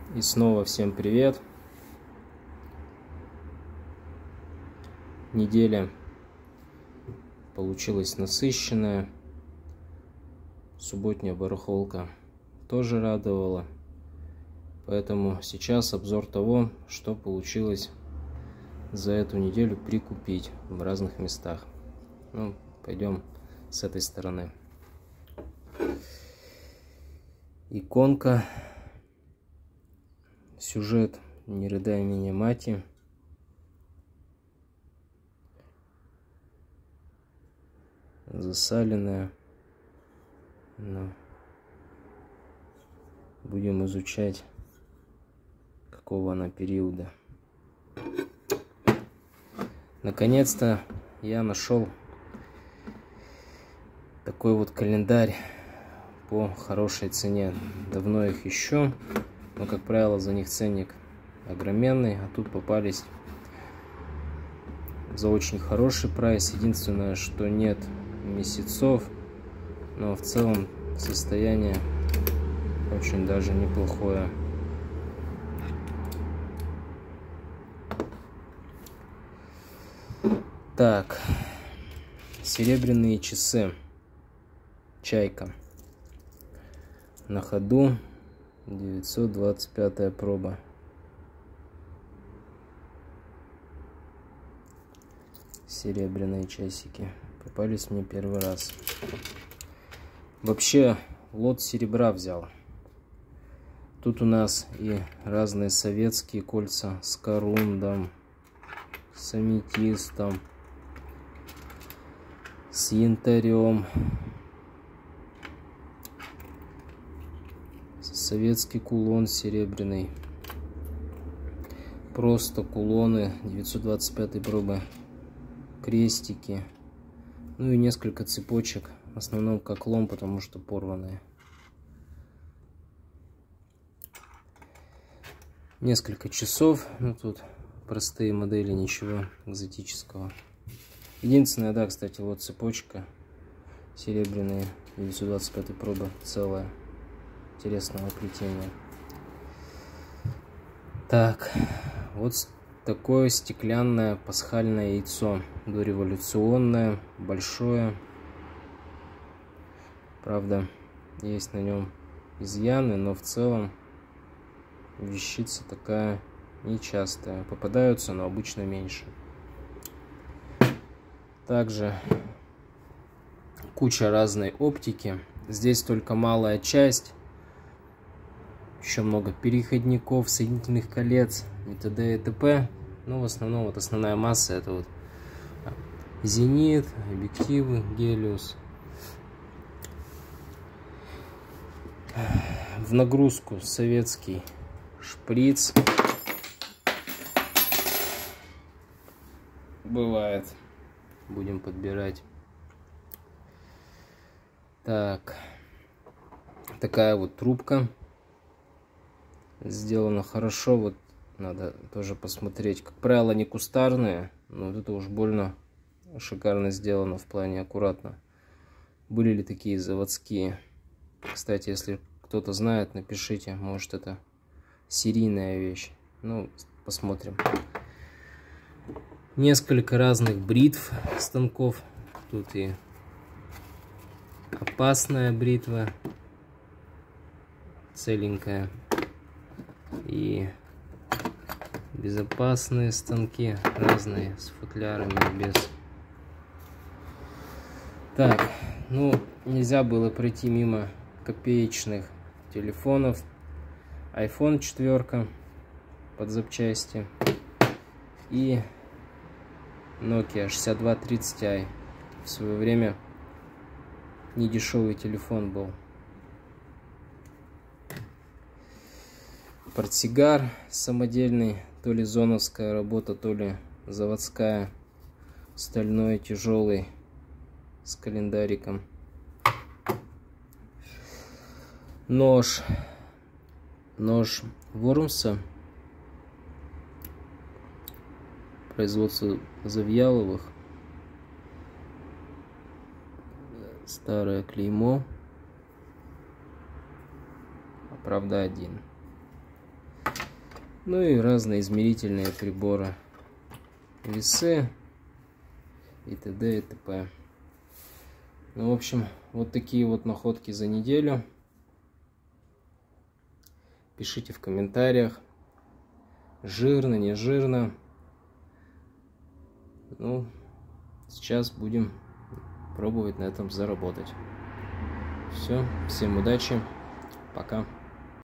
И снова всем привет. Неделя получилась насыщенная. Субботняя барахолка тоже радовала. Поэтому сейчас обзор того, что получилось за эту неделю прикупить в разных местах. Ну, пойдем с этой стороны. Иконка. Сюжет «Не рыдай меня, мати». Засаленная. Но будем изучать, какого она периода. Наконец-то я нашел такой вот календарь по хорошей цене. Давно их ищу, но, как правило, за них ценник огроменный, а тут попались за очень хороший прайс. Единственное, что нет месяцев, но в целом состояние очень даже неплохое. Так, серебряные часы Чайка. На ходу 925 проба. Серебряные часики попались мне первый раз. Вообще лот серебра взял. Тут у нас и разные советские кольца с корундом, с аметистом, с янтарем. Советский кулон серебряный. Просто кулоны 925 пробы. Крестики. Ну и несколько цепочек. В основном как лом, потому что порванные. Несколько часов. Ну тут простые модели, ничего экзотического. Единственное, да, кстати, вот цепочка серебряная 925 пробы, целая. Интересного плетения. Так, вот такое стеклянное пасхальное яйцо. Дореволюционное, большое. Правда, есть на нем изъяны, но в целом вещица такая нечастая. Попадаются, но обычно меньше. Также куча разной оптики. Здесь только малая часть. Еще много переходников, соединительных колец и т.д. и т.п. Но в основном вот основная масса это вот зенит, объективы, Гелиос. В нагрузку советский шприц. Бывает. Будем подбирать. Так. Такая вот трубка. Сделано хорошо. Вот надо тоже посмотреть. Как правило, не кустарные. Но вот это уж больно шикарно сделано в плане аккуратно. Были ли такие заводские? Кстати, если кто-то знает, напишите. Может, это серийная вещь. Ну, посмотрим. Несколько разных бритв станков. Тут и опасная бритва. Целенькая. И безопасные станки. Разные, с футлярами, без. Так, ну, нельзя было пройти мимо копеечных телефонов. iPhone 4 под запчасти и Nokia 6230i. В свое время недешевый телефон был. Портсигар самодельный, то ли зоновская работа, то ли заводская. Стальной, тяжелый, с календариком. Нож Вормса, производство Завьяловых. Старое клеймо. Правда, один. Ну и разные измерительные приборы. Весы и т.д. и т.п. Ну, в общем, вот такие вот находки за неделю. Пишите в комментариях, жирно, не жирно. Ну, сейчас будем пробовать на этом заработать. Все, всем удачи, пока.